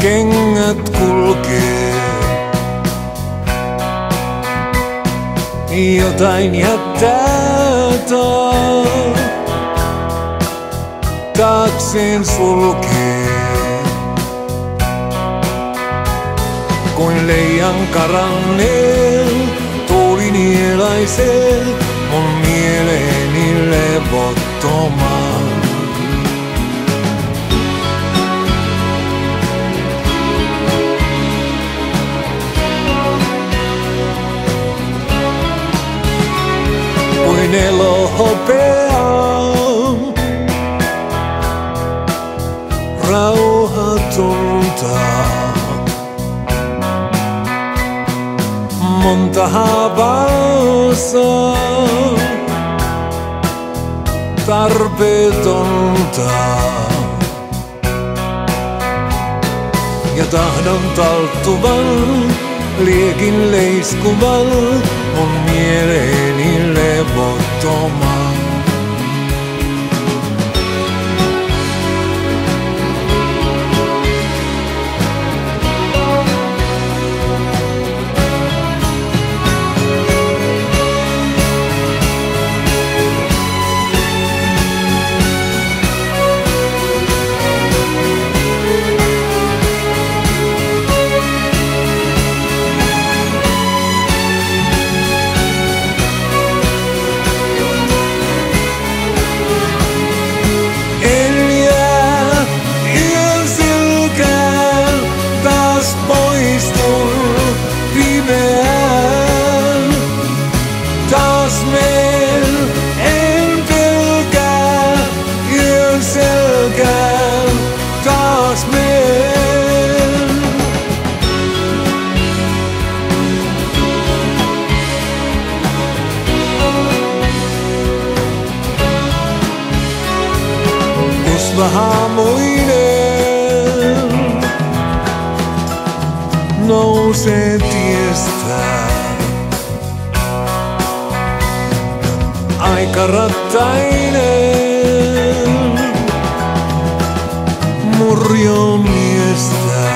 kengät kulkee. Jotain jättää taakseen sulkee. Kuin leijan karanneen tuulinielaiseen mun mieleeni levottomaan. Kuin elohopea rauhatonta. Monta haavassa tarpeetonta. Ja tahdon talttuvan, liekin leiskuvan mun mieleeni levottoman. Haamuinen nousee tiestä. Aika rattainen murjomiestä.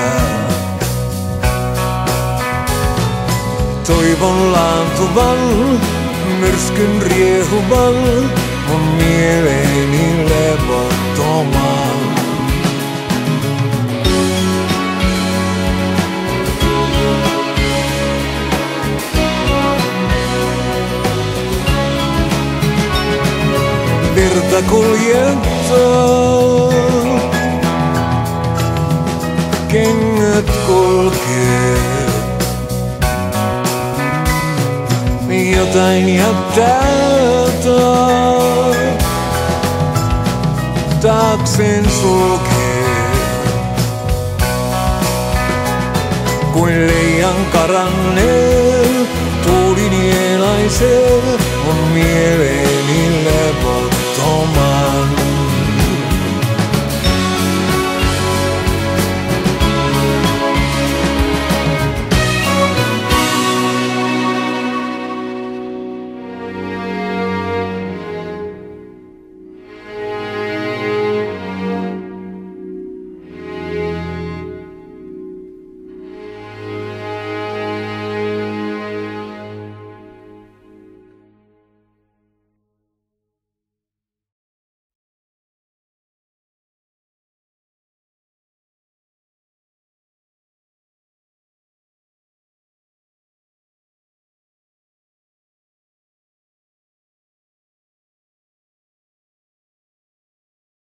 Toivon laantuvan, myrskyn riehuvan mun mieleeni levottoman. Virta kuljettaa, kengät kulkee. Jotain jättää taakseen sulkee. Kuin leijan karanneen tuulinielaiseen mun mieleeni